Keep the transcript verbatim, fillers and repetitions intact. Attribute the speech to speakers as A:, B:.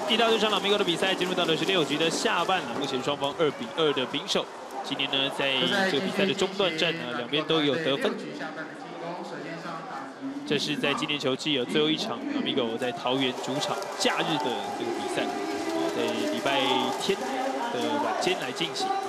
A: 第到这场拉米戈的比赛进入到的是六局的下半了，目前双方二比二的平手。今年呢，在这个比赛的中段战呢，两边都有得分。这是在今年球季有最后一场拉米戈在桃园主场假日的这个比赛，在礼拜天的晚间来进行。